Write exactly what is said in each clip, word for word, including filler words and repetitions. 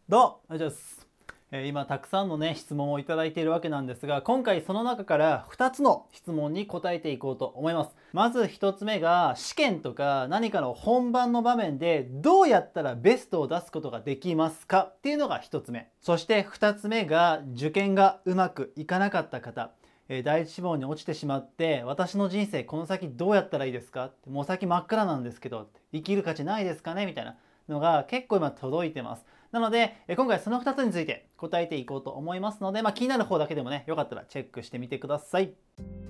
どうも、お願いします。えー今たくさんのね質問をいただいているわけなんですが、今回その中からふたつの質問に答えていこうと思います。まずひとつめが、試験とか何かの本番の場面でどうやったらベストを出すことができますかっていうのがひとつめ。そしてふたつめが、受験がうまくいかなかった方、えー第一志望に落ちてしまって、私の人生この先どうやったらいいですかって、もう先真っ暗なんですけど、生きる価値ないですかねみたいなのが結構今届いてます。なので今回そのふたつについて答えていこうと思いますので、まあ、気になる方だけでもね、よかったらチェックしてみてください。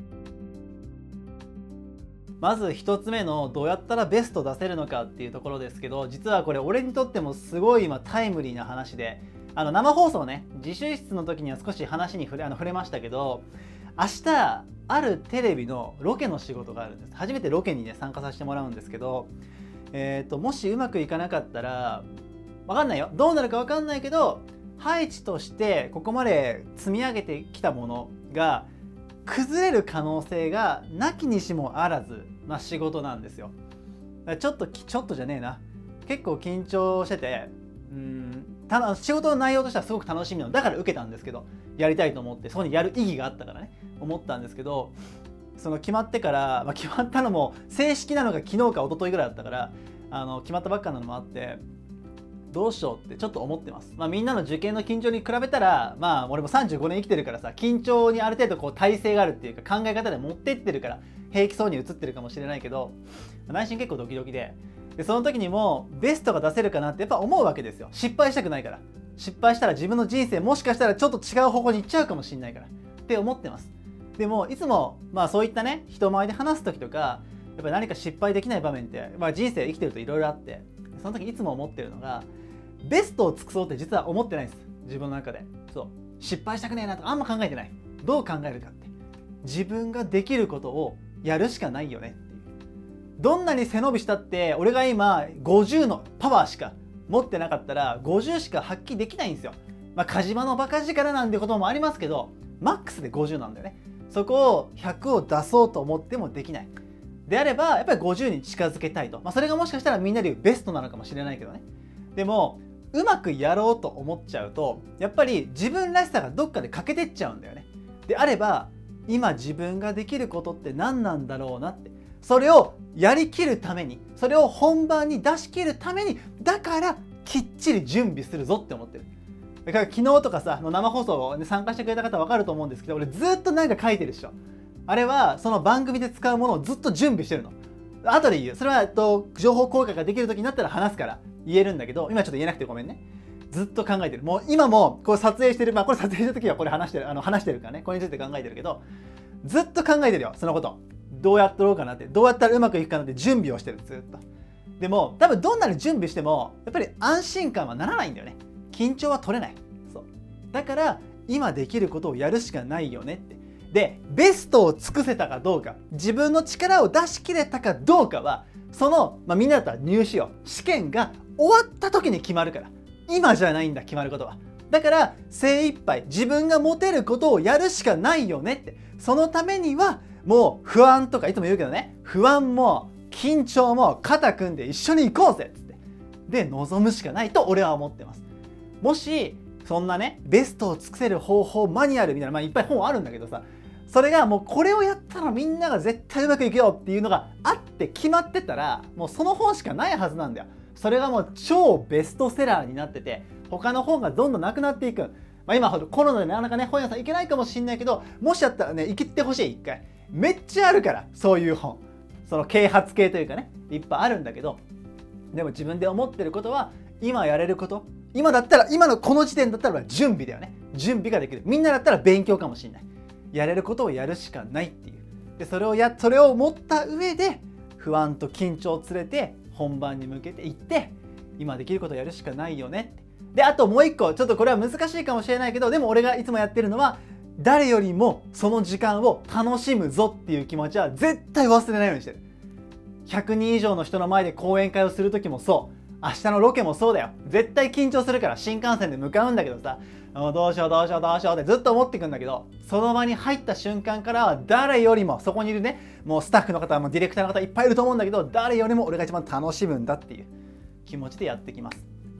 まずひとつめのどうやったらベスト出せるのかっていうところですけど、実はこれ俺にとってもすごい今タイムリーな話で、あの生放送ね、自習室の時には少し話に触れ、あの触れましたけど、明日あるテレビのロケの仕事があるんです。初めてロケにね参加させてもらうんですけど、えーともしうまくいかなかったら分かんないよ、どうなるか分かんないけど、配置としてここまで積み上げてきたものが崩れる可能性がなきにしもあらずな仕事なんですよ。ちょっとちょっとじゃねえな、結構緊張してて、うーんた仕事の内容としてはすごく楽しみなのだから受けたんですけど、やりたいと思って、そこにやる意義があったからね思ったんですけど、その決まってから、まあ、決まったのも正式なのが昨日か一昨日ぐらいだったから、あの決まったばっかなのもあって、どうしようってちょっと思ってます。まあ、みんなの受験の緊張に比べたら、まあ俺もさんじゅうごねん生きてるからさ、緊張にある程度こう体制があるっていうか考え方で持ってってるから平気そうに映ってるかもしれないけど、内心結構ドキドキで、でその時にもベストが出せるかなってやっぱ思うわけですよ。失敗したくないから。失敗したら自分の人生もしかしたらちょっと違う方向に行っちゃうかもしれないからって思ってます。でもいつもまあそういったね、人前で話す時とか、やっぱり何か失敗できない場面って、まあ、人生生きてるといろいろあって、その時いつも思ってるのが、ベストを尽くそうって実は思ってないんです、自分の中で。そう、失敗したくねえなとかあんま考えてない。どう考えるかって、自分ができることをやるしかないよねっていう。どんなに背伸びしたって俺が今ごじゅうのパワーしか持ってなかったらごじゅうしか発揮できないんですよ。まあカジマのバカ力なんてこともありますけど、マックスでごじゅうなんだよね。そこをひゃくを出そうと思ってもできない。であればやっぱりごじゅうに近づけたいと、まあ、それがもしかしたらみんなで言うベストなのかもしれないけどね。でもうまくやろうと思っちゃうと、やっぱり自分らしさがどっかで欠けてっちゃうんだよね。であれば今自分ができることって何なんだろうなって、それをやりきるために、それを本番に出し切るために、だからきっちり準備するぞって思ってる。だから昨日とかさ、生放送に参加してくれた方分かると思うんですけど、俺ずっとなんか書いてるでしょ。あれはその番組で使うものをずっと準備してるの。後で言う。それは、えっと、情報公開ができる時になったら話すから言えるんだけど、今ちょっと言えなくてごめんね。ずっと考えてる。もう今もこれ撮影してる、まあこれ撮影した時はこれ話してる、あの話してるからね、これについて考えてるけど、ずっと考えてるよ、そのこと。どうやってろうかなって、どうやったらうまくいくかなって準備をしてる、ずっと。でも多分どんなに準備してもやっぱり安心感はならないんだよね。緊張は取れない。そう。だから今できることをやるしかないよねって。で、ベストを尽くせたかどうか、自分の力を出し切れたかどうかは、その、まあ、みんなだったら入試よ、試験が終わった時に決まるから。今じゃないんだ、決まることは。だから精一杯自分が持てることをやるしかないよねって。そのためにはもう不安とかいつも言うけどね、不安も緊張も肩組んで一緒に行こうぜっつってで臨むしかないと俺は思ってます。もしそんなね、ベストを尽くせる方法マニュアルみたいな、まあいっぱい本あるんだけどさ、それがもうこれをやったらみんなが絶対うまくいくよっていうのがあって決まってたら、もうその本しかないはずなんだよ。それがもう超ベストセラーになってて、他の本がどんどんなくなっていく。まあ、今コロナでなかなかね本屋さん行けないかもしれないけど、もしやったらね行ってほしい。一回めっちゃあるから、そういう本、その啓発系というかね、いっぱいあるんだけど、でも自分で思ってることは、今やれること、今だったら、今のこの時点だったら準備だよね。準備ができる。みんなだったら勉強かもしれない。やれることをやるしかないっていう。でそれをやそれを持った上で不安と緊張を連れて本番に向けていって、今できることをやるしかないよねって。であともう一個、ちょっとこれは難しいかもしれないけど、でも俺がいつもやってるのは、誰よりもその時間を楽しむぞっていう気持ちは絶対忘れないようにしてる。ひゃくにん以上の人の前で講演会をする時もそう、明日のロケもそうだよ。絶対緊張するから新幹線で向かうんだけどさ、もうどうしようどうしようどうしようってずっと思ってくんだけど、その場に入った瞬間からは誰よりも、そこにいるね、もうスタッフの方、もうディレクターの方いっぱいいると思うんだけど、誰よりも俺が一番楽しむんだっていう気持ちでやってきます。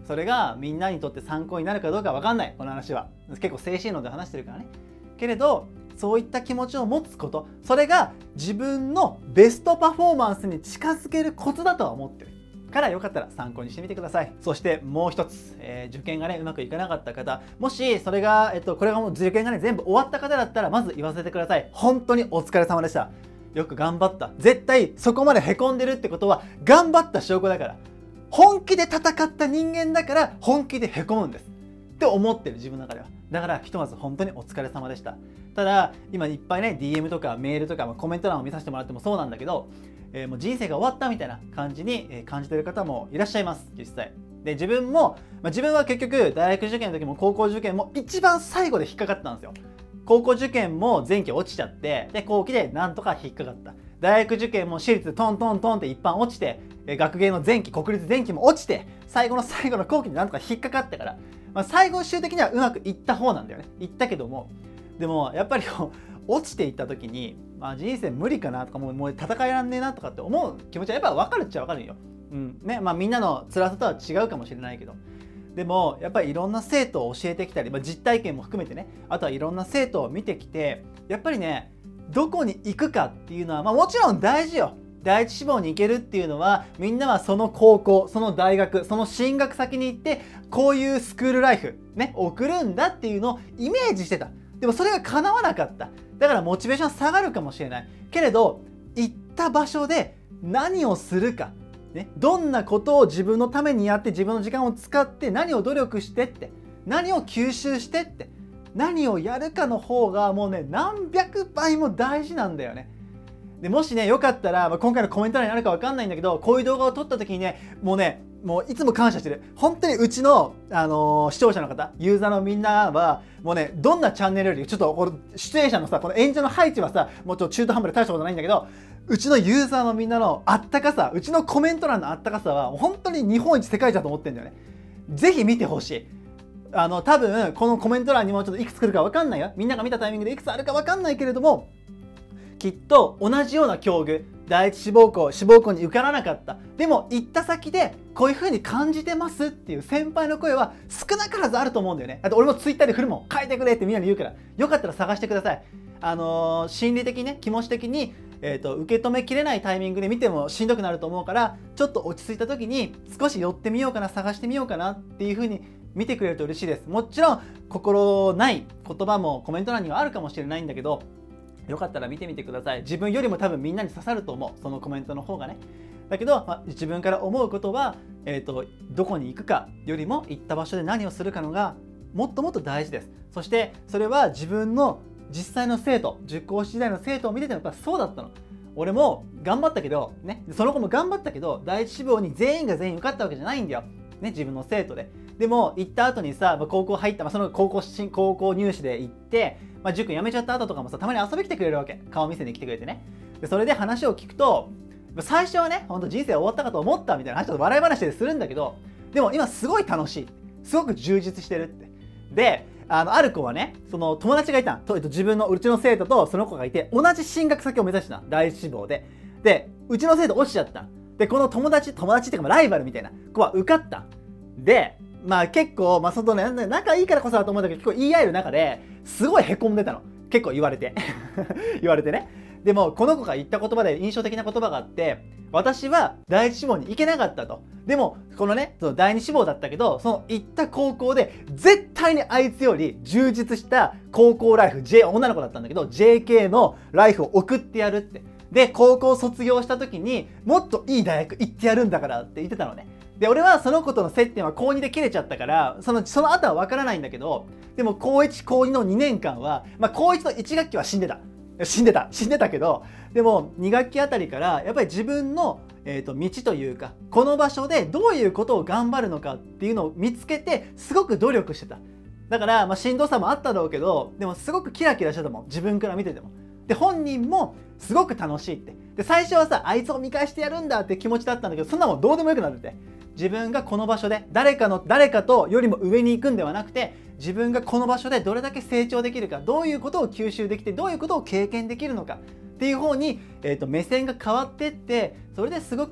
それがみんなにとって参考になるかどうかわかんない、この話は結構精神論で話してるからね。けれどそういった気持ちを持つこと、それが自分のベストパフォーマンスに近づけるコツだとは思ってるから、よかったら参考にしてみてください。そしてもう一つ、えー、受験がねうまくいかなかった方、もしそれが、えっと、これがもう受験がね全部終わった方だったら、まず言わせてください。本当にお疲れ様でした。よく頑張った。絶対そこまでへこんでるってことは頑張った証拠だから、本気で戦った人間だから本気でへこむんですって思ってる、自分の中では。だからひとまず本当にお疲れ様でした。ただ今いっぱいね ディーエム とかメールとかコメント欄を見させてもらってもそうなんだけど、えー、もう人生が終わったみたいな感じに、えー、感じてる方もいらっしゃいます、実際。で自分も、まあ、自分は結局大学受験の時も高校受験も一番最後で引っかかったんですよ。高校受験も前期落ちちゃって、で後期でなんとか引っかかった。大学受験も私立トントントンって一般落ちて、えー、学芸の前期国立前期も落ちて、最後の最後の後期でなんとか引っかかったから、まあ、最後終的にはうまくいった方なんだよね。いったけども、でもやっぱり落ちていった時に、まあ、人生無理かなとか、もうもう戦えらんねえなとかって思う気持ちはやっぱ分かるっちゃ分かるよ。うんね、まあみんなの辛さとは違うかもしれないけど、でもやっぱりいろんな生徒を教えてきたり、まあ、実体験も含めてね、あとはいろんな生徒を見てきて、やっぱりねどこに行くかっていうのは、まあ、もちろん大事よ。第一志望に行けるっていうのは、みんなはその高校、その大学、その進学先に行ってこういうスクールライフね送るんだっていうのをイメージしてた。でもそれが叶わなかった。だからモチベーション下がるかもしれないけれど、行った場所で何をするか、ね、どんなことを自分のためにやって、自分の時間を使って何を努力してって、何を吸収してって、何をやるかの方がもうね何百倍も大事なんだよね。でもしねよかったら、まあ、今回のコメント欄にあるか分かんないんだけど、こういう動画を撮った時にね、もうねもういつも感謝してる。本当にうちの、あのー、視聴者の方、ユーザーのみんなはもうね、どんなチャンネルよりちょっとこの出演者のさ、この演者の配置はさ、もうちょっと中途半端で大したことないんだけど、うちのユーザーのみんなのあったかさ、うちのコメント欄のあったかさは本当に日本一世界一だと思ってるんだよね。ぜひ見てほしい。あの多分このコメント欄にもちょっといくつ来るか分かんないよ。みんなが見たタイミングでいくつあるか分かんないけれども、きっと同じような境遇、第一志望校志望校に受からなかった、でも行った先でこういう風に感じてますっていう先輩の声は少なからずあると思うんだよね。あと俺もツイッターで振るもん、書いてくれってみんなに言うから、よかったら探してください。あのー、心理的ね、気持ち的に、えーと、受け止めきれないタイミングで見てもしんどくなると思うから、ちょっと落ち着いた時に少し寄ってみようかな、探してみようかなっていう風に見てくれると嬉しいです。もちろん心ない言葉もコメント欄にはあるかもしれないんだけど、よかったら見てみてください。自分よりも多分みんなに刺さると思う、そのコメントの方がね。だけど、まあ、自分から思うことは、えーと、どこに行くかよりも行った場所で何をするかのがもっともっと大事です。そしてそれは自分の実際の生徒、受講時代の生徒を見ててもやっぱそうだったの。俺も頑張ったけど、ね、その子も頑張ったけど、第一志望に全員が全員受かったわけじゃないんだよ。ね、自分の生徒で。でも行った後にさ、まあ、高校入った、まあ、その高校高校入試で行って、まあ、塾辞めちゃった後とかもさ、たまに遊び来てくれるわけ。顔見せに来てくれてね。でそれで話を聞くと、最初はね、ほんと人生終わったかと思ったみたいな話、ちょっと笑い話でするんだけど、でも今すごい楽しい。すごく充実してるって。で、あのある子はね、その友達がいたと、自分のうちの生徒とその子がいて、同じ進学先を目指した第一志望で。で、うちの生徒落ちちゃった。で、この友達、友達っていうかライバルみたいな子は受かった。で、まあ結構、まあ外ね、仲いいからこそだと思うんだけど、結構言い合える中ですごいへこんでたの。結構言われて。言われてね。でも、この子が言った言葉で印象的な言葉があって、私は第一志望に行けなかったと。でも、このね、その第二志望だったけど、その行った高校で、絶対にあいつより充実した高校ライフ、J、女の子だったんだけど、ジェーケー のライフを送ってやるって。で、高校卒業した時にもっといい大学行ってやるんだからって言ってたのね。で、俺はその子との接点は高にで切れちゃったから、その、その後は分からないんだけど、でも高いち、高にのにねんかんは、まあ高いちのいち学期は死んでた。死んでた。死んでたけど、でもに学期あたりからやっぱり自分の、えーと、道というか、この場所でどういうことを頑張るのかっていうのを見つけて、すごく努力してた。だから、まあしんどさもあったろうけど、でもすごくキラキラしてたもん。自分から見てても。で、本人もすごく楽しいって。で、最初はさ、あいつを見返してやるんだって気持ちだったんだけど、そんなもんどうでもよくなってて。自分がこの場所で誰かの誰かとよりも上に行くんではなくて、自分がこの場所でどれだけ成長できるか、どういうことを吸収できて、どういうことを経験できるのかっていう方に、えーと、目線が変わっていって、それですごく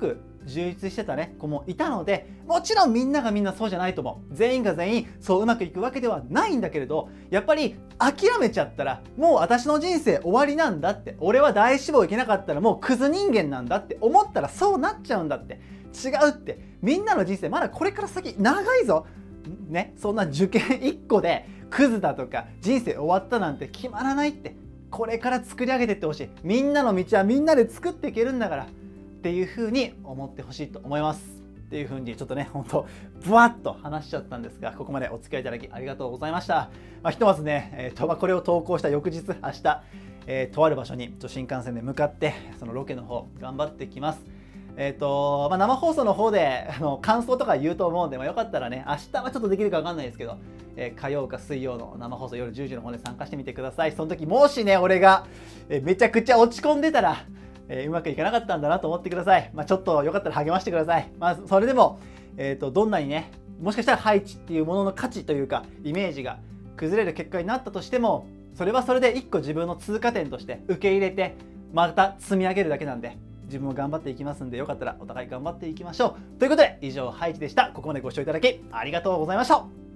充実してたね子もいたので、もちろんみんながみんなそうじゃないと思う。全員が全員そううまくいくわけではないんだけれど、やっぱり諦めちゃったらもう私の人生終わりなんだって、俺は大志望行けなかったらもうクズ人間なんだって思ったらそうなっちゃうんだって。違うって、みんなの人生まだこれから先長いぞね。そんな受験いっこでクズだとか人生終わったなんて決まらないって。これから作り上げていってほしい。みんなの道はみんなで作っていけるんだからっていう風に思ってほしいと思いますっていう風にちょっとね、ほんとブワッと話しちゃったんですが、ここまでお付き合いいただきありがとうございました。まあ、ひとまずね、えーとまあ、これを投稿した翌日、明日、えー、とある場所に新幹線で向かってそのロケの方頑張ってきます。えーとまあ、生放送の方であの感想とか言うと思うんで、まあ、よかったらね、明日はちょっとできるか分かんないですけど、えー、火曜か水曜の生放送夜じゅうじの方で参加してみてください。その時もしね、俺が、えー、めちゃくちゃ落ち込んでたら、えー、うまくいかなかったんだなと思ってください。まあ、ちょっとよかったら励ましてください。まあ、それでも、えーと、どんなにね、もしかしたら配置っていうものの価値というか、イメージが崩れる結果になったとしても、それはそれで一個自分の通過点として受け入れて、また積み上げるだけなんで、自分も頑張っていきますんで、よかったらお互い頑張っていきましょう。ということで、以上、ハイチでした。ここまでご視聴いただきありがとうございました。